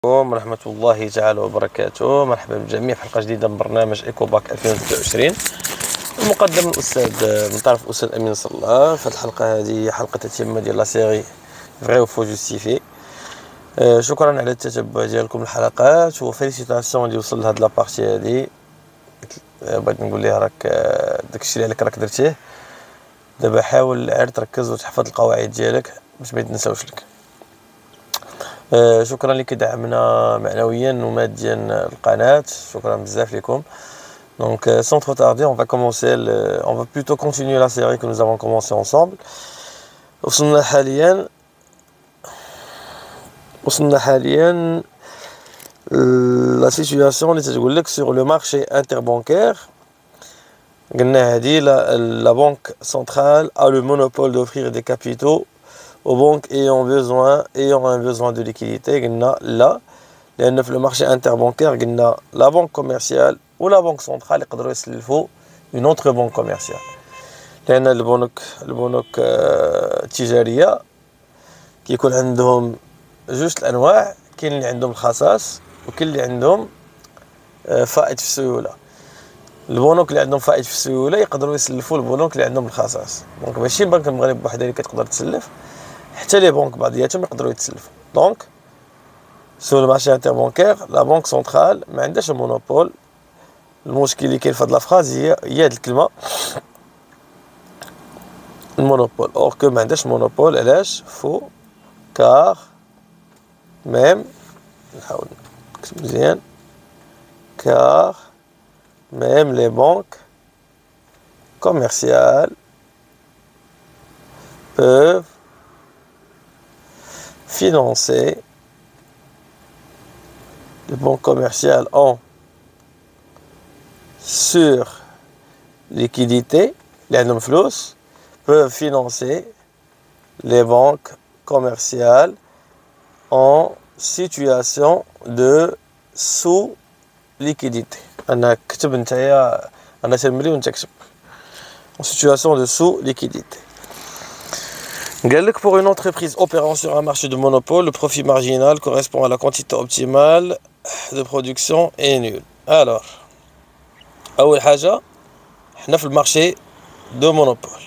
ورحمة الله تعالى وبركاته. مرحبا بالجميع في حلقة جديدة من برنامج إيكوباك 2023 المقدم من من طرف الأستاذ أمين صلاح. في الحلقة هذه حلقة تتمة ديال لا سيري فري و فو جوستيفي. شكرا على التتبع ديالكم الحلقات وفيليسيتاسيون اللي وصل لهاد لابارتي هذه. بغيت نقول ليه راك داكشي اللي عليك راك درتيه، دابا حاول عاد تركز وتحفظ القواعد ديالك باش ما يتنساوش لك. شكرا اللي كدعمنا معنويا وماديا القناة، شكرا بزاف لكم. Donc sans trop tarder, on va plutôt continuer la série que nous avons commencé ensemble. وصلنا حاليا la situation اللي تتقول لك sur le marché interbancaire. قلنا هذه la banque centrale a le monopole d'offrir des capitaux aux banques ayant un besoin de liquidité. قلنا لا، لأن في المارشي انتربانكير قلنا لا بنك كوميرسيال ولا بنك سنترال يقدروا يسلفوا اون اوتر بنك كوميرسيال، لأن البنوك التجارية كيكون عندهم جوج الأنواع، كاين اللي عندهم الخصاص وكاين اللي عندهم فائض في السيولة. البنوك اللي عندهم فائض في السيولة يقدروا يسلفوا البنوك اللي عندهم الخصاص. دونك ماشي بنك المغرب بوحدها اللي كتقدر تسلف، حتى لي بنك بعضياتهم يقدروا يتسلفوا. دونك سو المارشي انتربانكير لا بنك سنترال ما عندهاش المونوبول. المشكل اللي كاين في هاد لافراز هي هاد الكلمه المونوبول، اور كو ما عندهاش مونوبول. علاش؟ فو كار ميم، نحاول نكتب مزيان، كار ميم لي بنك كوميرسيال peuvent financer, les banques commerciales ont sur liquidité, les noms flous peuvent financer les banques commerciales en situation de sous-liquidité. أنا كتب نتايا، أنا تنملي وأنت كتب en situation de sous-liquidité. Pour une entreprise opérant sur un marché de monopole, le profit marginal correspond à la quantité optimale de production est nul. Alors, أول حاجة حنا في المارشي دو مونوبول،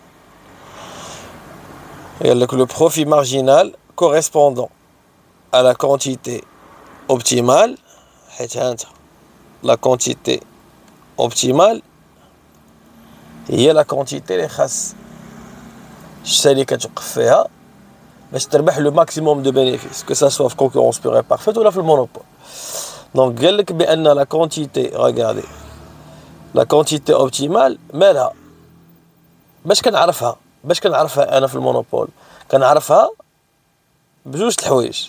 قال لك le profit marginal correspondant à la quantité optimale، حيت هانت la quantité optimale هي la quantité اللي خاص الشركة توقف فيها باش تربح لو ماكسيموم دو بينيفيس، كو سا سوا في كونكورونس بور اي بارفيت ولا في المونوبول. دونك قال لك بان لا كونتيتي، ريغاردي لا كونتيتي اوبتيمال مالها. باش كنعرفها انا في المونوبول؟ كنعرفها بجوج الحوايج.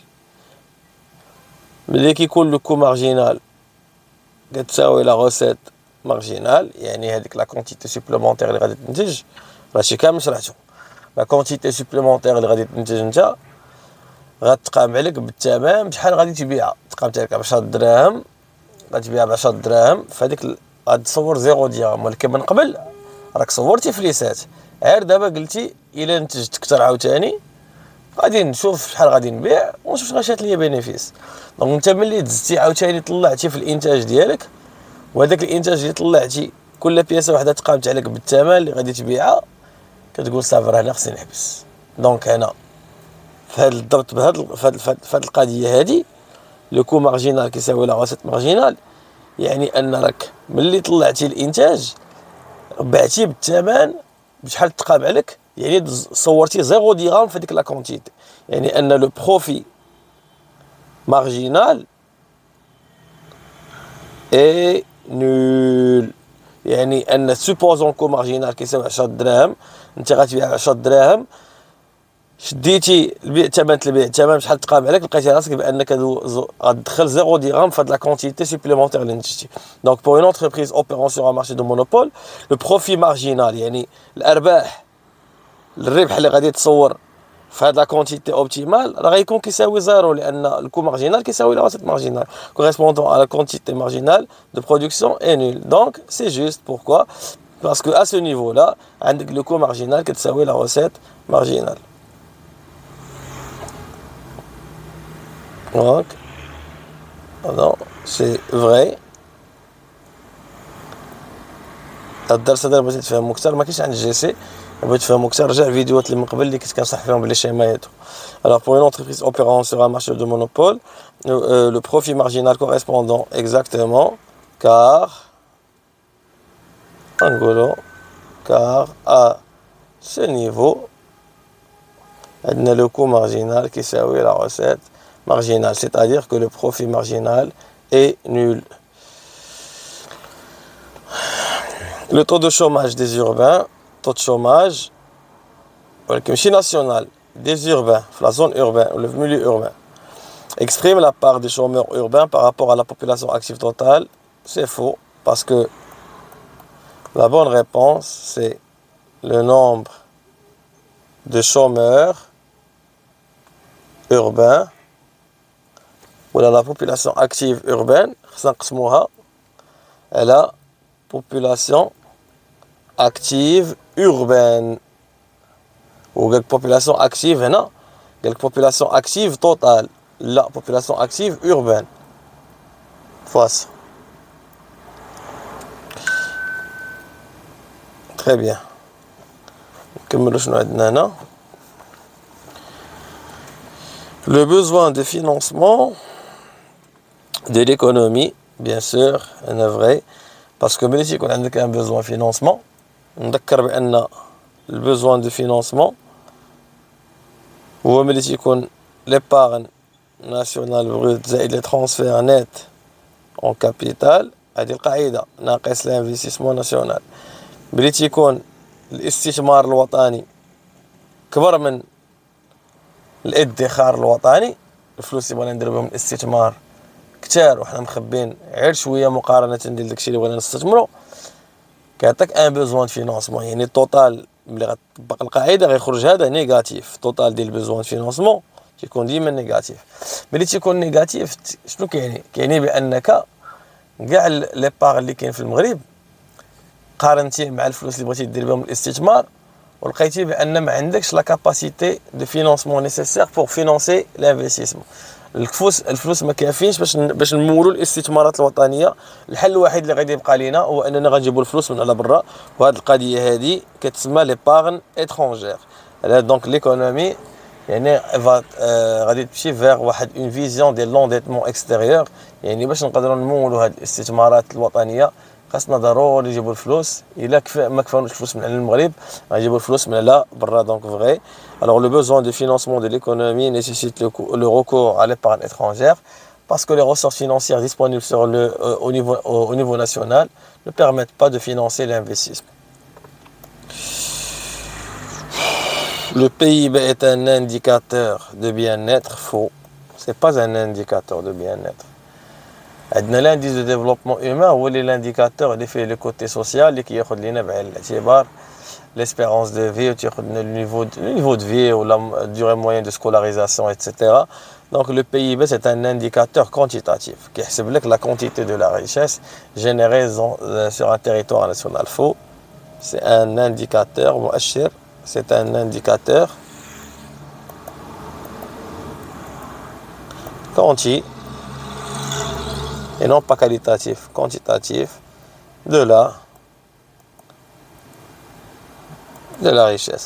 ملي كيكون لو كو مارجينال كتساوي لا غوسيت مارجينال، يعني هذيك لا كونتيتي سوبليمونتير اللي غادي تنتج، راه كامل شرحتو. لا كونتيتي سوبليمونتير اللي غادي تنتج انت غتقام عليك بالثمن بشحال غادي تبيعها. تقام عليك ب 10 دراهم، غتبيعها ب 10 دراهم، فهاديك غتصور 0 درهم. ولكن من قبل راك صورتي فليسات، عاد دابا قلتي الا نتجت كثر عاوتاني غادي نشوف شحال غادي نبيع ونشوف شحال شات ليا بينيفيس. دونك انت ملي دزتي عاوتاني طلعتي في الانتاج ديالك، وهذاك الانتاج اللي طلعتي كل بياسه وحده تقامت عليك بالثمن اللي غادي تبيعها، كتقول صافي راه هنا خصني نحبس. دونك هنا في هذا الضبط، في هذه القضيه هذه لو كو مارجينال كيساوي لا غوسيت مارجينال، يعني ان راك ملي طلعتي الانتاج بعتي بالثمن بشحال تقام عليك، يعني صورتي 0 درهم في ديك لا كونتيتي، يعني ان لو بروفي مارجينال اي نول. يعني ان سوبوزون كو مارجينال كيساوي 10 دراهم، انت غتبيع ب 10 دراهم، شديتي الثمن الثمن شحال تقام عليك، لقيتي راسك بانك غتدخل 0 درهم في هاد لا كونتيتي سوبليمونتير اللي نتجتي. دونك بور اون انتربريز اوبيرون سور ان مارشي دو مونوبول، لو بروفي مارجينال يعني الارباح، الربح اللي غادي تصور في هاد لا كونتيتي اوبتيمال راه غيكون كيساوي زيرو، لان الكو مارجينال كيساوي لا غوسيت مارجينال كوريسبوندون على لا كونتيتي مارجينال دو برودكسيون اي نول. دونك سي جوست بوركوا باسكو ا سو نيفو لا عندك لو كو مارجينال كتساوي لا غوسيت مارجينال. دونك Non, c'est vrai. الدرس هذا بغيتي تفهمو أكثر ما كاينش عند جي سي، بغيتي تفهمو أكثر رجع الفيديوهات اللي من قبل اللي كنت كنصح فيهم بلي شيماياتو. Alors pour une entreprise opérant sur un marché de monopole, le profit marginal correspondant exactement car à ce niveau le coût marginal qui s'appelle la recette marginale, c'est-à-dire que le profit marginal est nul. Le taux de chômage des urbains, taux de chômage national des urbains, la zone urbaine, le milieu urbain, exprime la part des chômeurs urbains par rapport à la population active totale. C'est faux, parce que la bonne réponse, c'est le nombre de chômeurs urbains ou la population active urbaine, et la population active urbaine. Ou la population active, non? La population active totale, la population active urbaine. Face. Très bien. Le besoin de financement de l'économie, bien sûr, est vrai, parce que même si on a un besoin de financement, on a le besoin de financement, ou même si on l'épargne nationale brute et les transferts nets en capital, هذه القاعدة ناقص l'investissement national. بلي يكون الاستثمار الوطني كبر من الادخار الوطني، الفلوس اللي بغينا نديرو بهم الاستثمار كتار وحنا مخبين غير شويه مقارنه ديال داكشي اللي بغينا نستثمرو، كيعطيك ان بوزوان فينانسمون. يعني التوتال ملي غتطبق القاعده غيخرج هذا نيجاتيف، التوتال ديال البوزوان فينانسمون تيكون ديما نيجاتيف. ملي تيكون نيجاتيف شنو كيعني بانك كاع لي باغ اللي كاين في المغرب قارنتيه مع الفلوس اللي بغيتي دير بهم الاستثمار ولقيتي بان ما عندكش لا كاباسيتي دو فينانسمون نيسيسير بور فينانسي لانفستيسمون. الفلوس ما كافينش باش نمولوا الاستثمارات الوطنيه. الحل الوحيد اللي غادي يبقى لينا هو اننا غنجيبوا الفلوس من على برا، وهذه القضيه هذه كتسمى لي باغن اترونجير. دونك ليكونومي يعني غادي تمشي فيغ واحد اون فيزيون ديال لونديتمون اكستيريور. يعني باش نقدروا نمولوا هذه الاستثمارات الوطنيه خاصنا ضروري نجيبوا الفلوس. الا ما كفاوناش الفلوس من المغرب غنجيبوا الفلوس من على برا. دونك فغي alors le besoin de financement de l'économie nécessite le recours à l'épargne étrangère parce que les ressources financières disponibles sur au niveau national ne permettent pas de financer l'investissement. Le PIB est un indicateur de bien-être. Faux. C'est pas un indicateur de bien-être. L'indice de développement humain ou l'indicateur اللي فيه le côté social اللي كياخذ لينا بعين الاعتبار l'espérance de vie ou le niveau de vie ou la durée moyenne de scolarisation, etc. Donc le PIB c'est un indicateur quantitatif qui explique la quantité de la richesse générée sur un territoire national. Faux. C'est un indicateur مؤشر. C'est un indicateur quanti et non pas qualitatif, quantitatif de la richesse.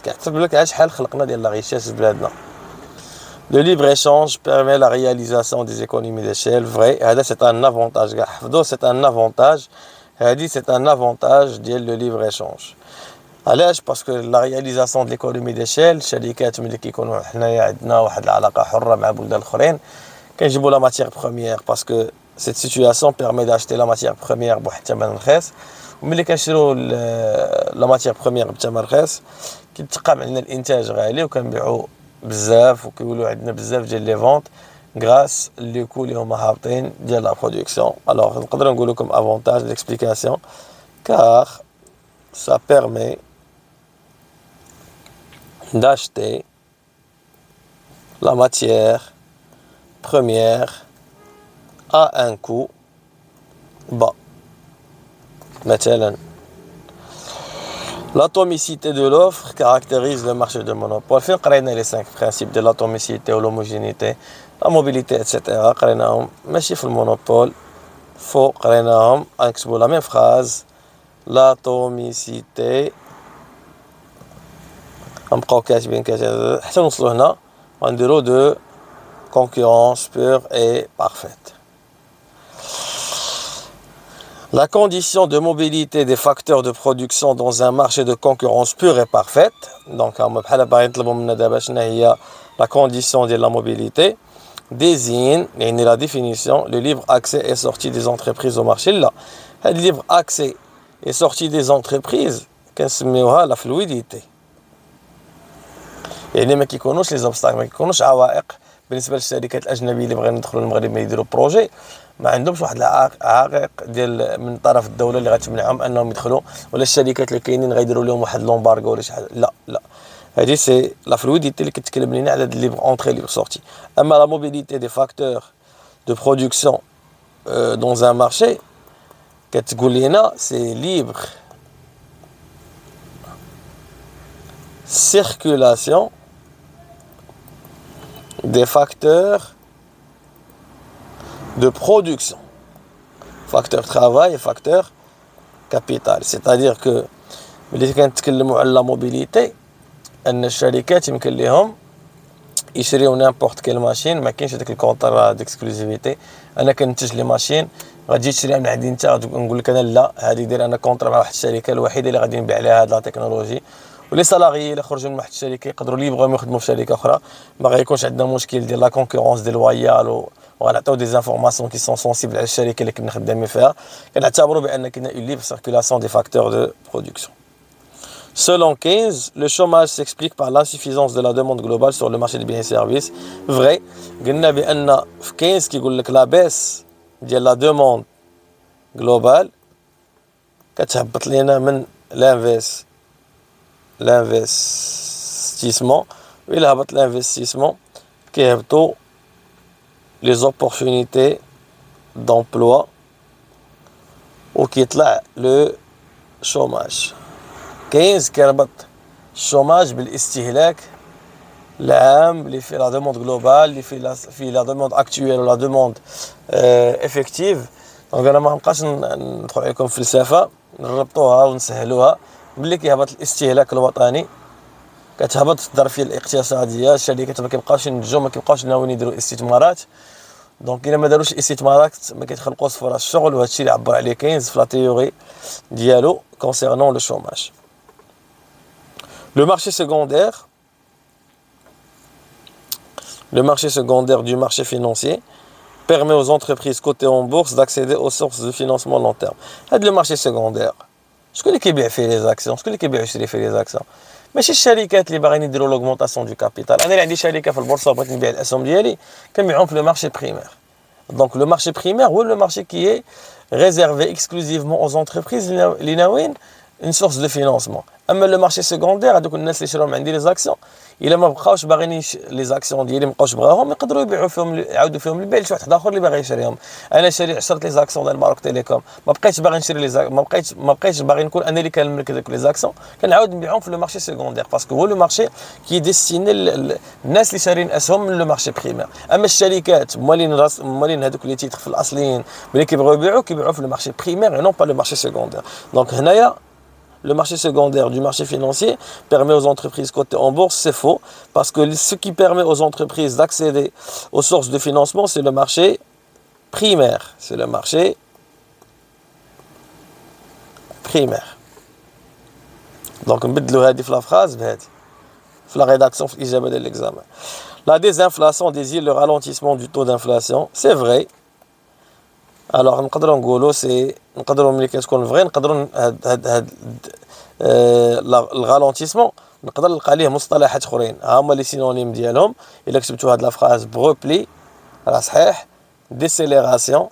Le libre-échange permet la réalisation des économies d'échelle. Vrai, c'est un avantage. C'est un avantage. C'est un avantage de libre-échange. علاش؟ باسكو لا رياليزاسيون د ليكونومي ديشيل الشركات ملي كيكونوا حنايا عندنا واحد العلاقه حره مع بلدان الاخرين كنجيبوا لا ماتيير بروميير باسكو سيت سيتوياسيون بيرمي داشتي لا ماتيير بروميير بواحد الثمن رخيص. وملي كنشريو لا ماتيير بروميير بثمن رخيص كيتقام عندنا الانتاج غالي وكنبيعوا بزاف وكيولوا عندنا بزاف ديال لي فونت غراس لي كو اللي هما هابطين ديال لا برودكسيون. الوغ نقدروا نقول لكم افونتاج ليكسبليكاسيون كار ça permet d'acheter la matière première à un coût bas. مثلا L'atomicité de l'offre caractérise le marché de monopole. Fin قرينا les 5 principes de l'atomicité ou l'homogénéité, la mobilité, etc. قريناهم ماشي في المونopole. faut قريناهم نكتبوا la même phrase. L'atomicité غنبقاو كاتبين حتى نوصلوا هنا غنديروا de concurrence pure et parfaite. La condition de mobilité des facteurs de production dans un marché de concurrence pure et parfaite. Donc, la condition de la mobilité désigne la définition, le libre accès et sortie des entreprises au marché. Là, le libre accès et sortie des entreprises, كنسميوها la fluidité. يعني ما كيكونوش لي زوبستاكل، ما كيكونوش عوائق بالنسبه للشركات الاجنبيه اللي بغاو يدخلوا للمغرب ما يديروا بروجي، ما عندهمش واحد العائق ديال من طرف الدوله اللي غتمنعهم انهم يدخلوا، ولا الشركات اللي كاينين غيديروا لهم واحد لومبارغو ولا شي حاجه. لا لا، هذه سي لا فلويديتي اللي كتكلم لينا على ليبر اونتري ليبر سورتي. اما لا موبيليتي دي فاكتور دو برودكسيون دون ان مارشي كتقول لينا سي ليبر circulation des facteurs de production, facteur travail et facteur capital. C'est-à-dire que ملي كنتكلموا على لا موبيليتي ان الشركات يمكن لهم يشريو نيمبورط كيل ماشين، ما كاينش هذاك الكونطرا ديكسكلوزيفيتي. انا كنتج لي ماشين غتجي تشريها من عندي انت، نقول لك انا لا، هذه داير انا كونطرا مع واحد الشركه الوحيده اللي غادي نبيع عليها هاد لا تكنولوجي، ولي سالاريي اللي خرجوا من واحد الشركه يقدروا اللي يبغيو يخدموا في شركه اخرى. ما غيكونش عندنا مشكل ديال لا كونكورونس ديال لويال، وغنعطيو دي زانفورماسيون كي سون سونسيبل على الشركه اللي كنا خدامين فيها. كنعتبروا بان كاينه اون ليبر سيركولاسيون دي فاكتور دو برودكسيون. Selon Keynes, le chômage s'explique par l'insuffisance de la demande globale sur le marché des biens et services. Vrai, قلنا بان في Keynes كيقول لك لا بيس ديال لا دوموند globale كتهبط لينا من l'investissement. وإلا هبط l'investissement كيهبطوا les opportunités d'emploi وكيطلع le chômage. كاينز كيربط الشوماج بالاستهلاك العام اللي في لا دوموند جلوبال، اللي في لا دوموند اكطويل ولا دوموند افيكتيف. دونك انا ما نبقاش ندخل عليكم فلسفه، نربطوها ونسهلوها. ملي كيهبط الاستهلاك الوطني كتهبط الظرفيه الاقتصاديه، الشركات ما كيبقاوش ينتجوا، ما كيبقاوش ناويين يديروا استثمارات. دونك الا ما داروش استثمارات ما كيتخلقوش فرص الشغل، وهذا الشيء اللي عبر عليه كاينز في لا تيوري ديالو كونسيرنون لو شوماج. Le marché secondaire du marché financier permet aux entreprises cotées en bourse d'accéder aux sources de financement long terme. هذا le marché secondaire شكون اللي كيبيع فيه لي زاكسيون؟ شكون اللي كيبيع ويشري فيه لي زاكسيون؟ ماشي الشركات اللي باغيين يديروا لوغمونطاسيون دو كابيتال. انا اللي عندي شركه في البورصه وبغيت نبيع الاسهم ديالي كنبيعهم في لو مارشي بريمير. دونك لو مارشي بريمير هو لو مارشي كي اي réservé exclusivement aux entreprises اللي ناويين une source de financement. اما لو مارشي سيكوندير هذوك الناس اللي شراو من عندي لي زاكسيون الا ما بقاوش باغيين لي زاكسيون ديالي ما بقاوش بغاهم يقدروا يبيعوا فيهم، يعاودوا فيهم البيع لشي واحد اخر اللي باغي يشريهم. انا شاري 10 لي زاكسيون ديال ماروك تيليكوم، ما بقيتش باغي نشري لي ما بقيتش باغي نكون انا اللي كنملك هذوك لي زاكسيون، كنعاود نبيعهم في لو مارشي سيكوندير باسكو هو لو مارشي كي ديستيني الناس اللي شارين اسهم من لو مارشي بريمير. اما الشركات مالين هذوك لي تيتر في الاصليين ملي كيبغيو يبيعوا في لو مارشي بريمير et non pas le marché secondaire. Donc هنايا le marché secondaire du marché financier permet aux entreprises cotées en bourse, c'est faux, parce que ce qui permet aux entreprises d'accéder aux sources de financement, c'est le marché primaire. C'est le marché primaire. Donc, نبدلوا هذه في la phrase بهذه في la rédaction في الإجابة ديال l'examen. La désinflation désigne le ralentissement du taux d'inflation. C'est vrai. Alors نقدروا نقولوا سي نقدروا ملي كتكون فغي نقدروا هاد الغالونتيسمون نقدر نلقى عليه مصطلحات اخرين ها هما لي سينونيم ديالهم. الا كتبتوا هاد لا فراز بروبلي راه صحيح، ديسيليراسيون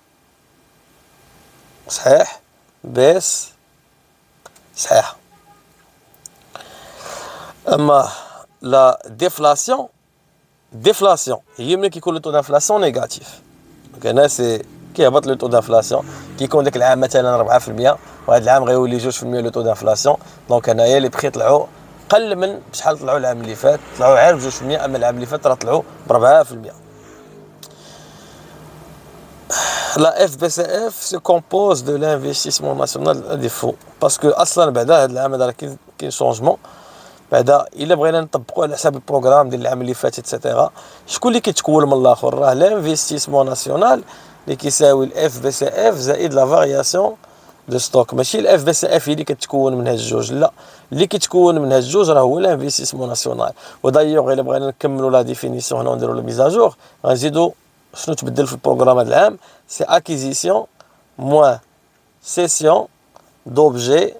صحيح، بيس صحيح. اما لا ديفلاسيون هي ملي كيكون لو طو دانفلاسيون نيجاتيف. دونك هنا سي كيهبط لو طو دانفلاسيون كيكون داك العام مثلا 4%، وهذا العام غيولي 2% لو طو دانفلاسيون. دونك هنايا لي بخي طلعوا قل من بشحال طلعوا العام اللي فات، طلعوا غير ب 2%، اما العام اللي فات راه طلعوا ب 4%. لا اف بي سي اف سو كومبوز دو لانفستيسمون ناسيونال دي فو، باسكو اصلا بعدا هذا العام هذا راه كاين شونجمون. بعدا الا بغينا نطبقوا على حساب البروغرام ديال العام اللي فات اتسيتيرا، شكون اللي كيتكون من الاخر؟ راه لانفستيسمون ناسيونال اللي كيساوي الاف بي سي اف زائد لا فارياسيون دو ستوك. ماشي الاف بي سي اف هي اللي كتكون من هاد الجوج، لا، اللي كيتكون من هاد الجوج راه هو لانفستيسمون ناسيونال. ودايوغ الا بغينا نكملوا لا ديفينيسيون هنا ونديروا لا ميزاجور، غنزيدوا شنو تبدل في البروغرام هذا العام؟ سي اكيزيسيون موان سيسيون دوبجي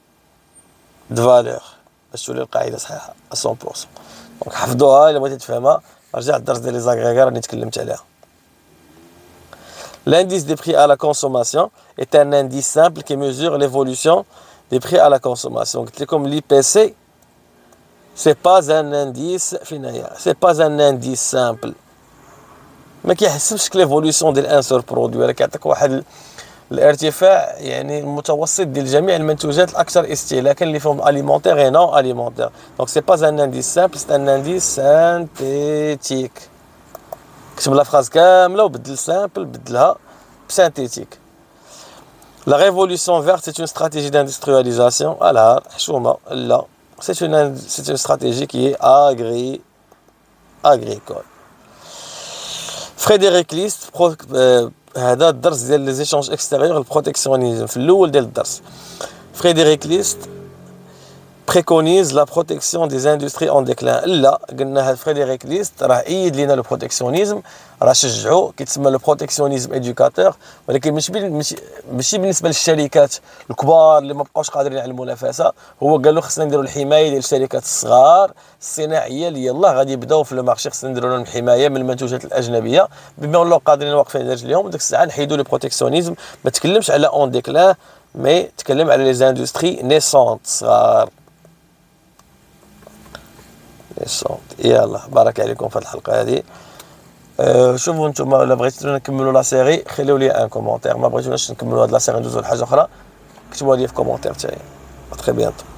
دو فالور، باش تولي القاعده صحيحه 100%. دونك حفظوها الا بغيتي تفهمها، رجع الدرس ديال لي زاغريغار اللي تكلمت عليها. L'indice des prix à la consommation est un indice simple qui mesure l'évolution des prix à la consommation. Comme l'IPC, c'est pas un indice financier, c'est pas un indice simple. ما كيحسبش ليفوليسيون ديال ان سور برودوي، راه كيعطيك واحد الارتفاع يعني المتوسط ديال جميع المنتوجات الاكثر استهلاكا اللي فيهم اليمونتير اي نون اليمونتير. دونك سي با ان انديس سامبل، سي ان انديس سانتيتيك. كتب لا فراز كامله وبدل سامبل بدلها بسانتيتيك. لا ريفوليسيون فيرت سي اون استراتيجي d'industrialisation. الها حشومه لا، سي اون استراتيجي كي agricole. فريديريك ليست هذا الدرس ديال لي زيشونج اكستيريور البروتيكسيونيزم في الاول ديال الدرس. فريديريك ليست préconise la protection des industries en déclin. لا قلنا هاد فريديريك ليست راه ايد لينا لو بروتيكسيونيزم، راه شجعوا كيتسمى لو بروتيكسيونيزم ادوكاتور، ولكن ماشي بالنسبه للشركات الكبار اللي ما بقاوش قادرين على المنافسه. هو قال له خصنا نديروا الحمايه ديال الشركات الصغار الصناعيه اللي يلاه غادي يبداو في المارشي، خصنا نديروا لهم الحمايه من المنتوجات الاجنبيه بما انه قادرين واقفين على رجليهم. ديك الساعه نحيدوا لو بروتيكسيونيزم، ما تكلمش على اون ديكلان، مي تكلم على لي زاندستري نيسونت صغار. يلا بارك عليكم في الحلقه هذه. شوفوا نتوما الا بغيتو نكملوا لا سيري خليو لي ان كومونتير، ما بغيتوناش نكملوا هاد لا سيري ندوزو لحاجه اخرى كتبوها لي في كومونتير تاعي. تري بيانتو.